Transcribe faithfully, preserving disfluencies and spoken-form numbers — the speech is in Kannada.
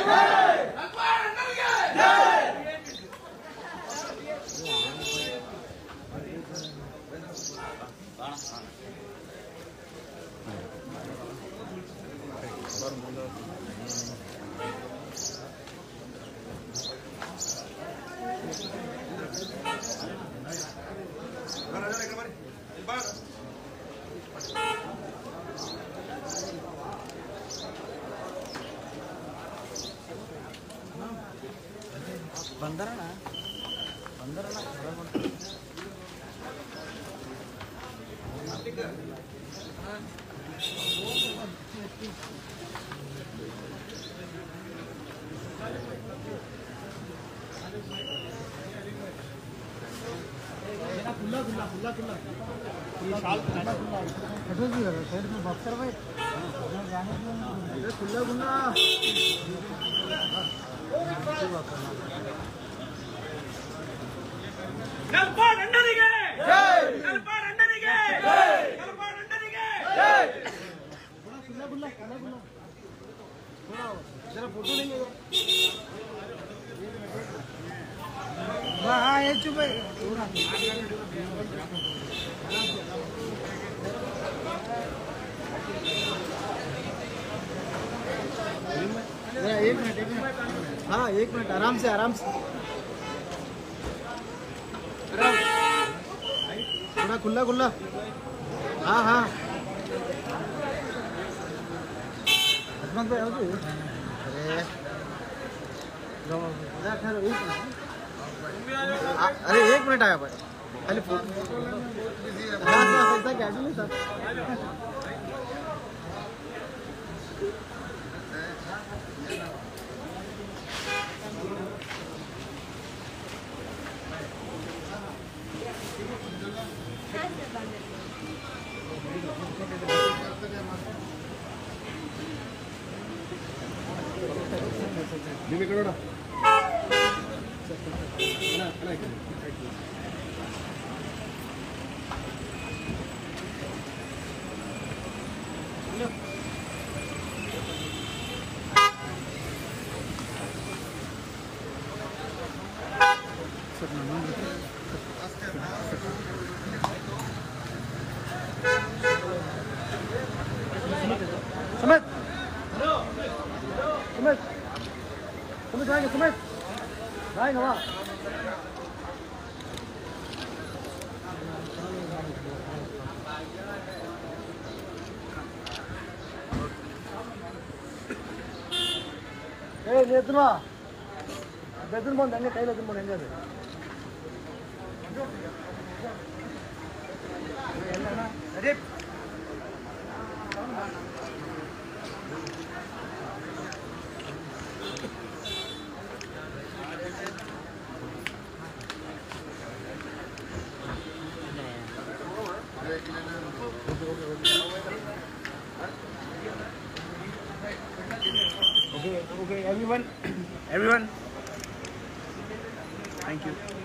ಬಂದರಣ ಬಂದರಣ खुला खुला खुला खुला ये शाल खुला खुला हटो जी साइड में बॉक्सर भाई जाने दो खुला खुला ಗಲ್ಪಾಡ್ ಅಣ್ಣನಿಗೆ ಜೈ ಗಲ್ಪಾಡ್ ಅಣ್ಣನಿಗೆ ಜೈ ಗಲ್ಪಾಡ್ ಅಣ್ಣನಿಗೆ ಜೈ खुला खुला खुला खुला थोड़ा जरा फोटो लेंगे हां ये चुप है थोड़ा एक मिनट एक मिनट हाँ एक मिनट आराम से आराम से थोड़ा खुला खुला हाँ हाँ हसमत भाई आओ अरे अरे एक मिनट आया भाई खाली फोटो ऐसा क्या नहीं था ನಿಮಗೆ ಕೊಡೋಣ समेत समेत समेत आएंगे समेत आएंगे वहाँ ए नेतुना बेदुन बोल देंगे कई लेकिन बोलेंगे अरे Okay, okay, everyone, everyone, thank you.